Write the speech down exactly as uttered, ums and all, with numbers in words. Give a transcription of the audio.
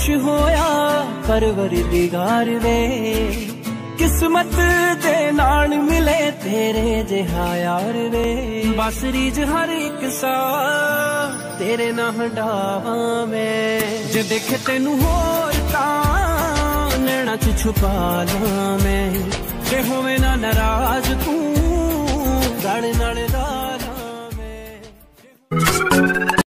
खुश होया परवरदिगार वे, किस्मत दे नाल मिले तेरे जिहा यार वे। बस रीज हर एक सा तेरे ना हंडावा मैं, जे देखे तेनू होर तां नैना च छुपा ला मैं, जे होवे ना नाराज तू गल नाल राज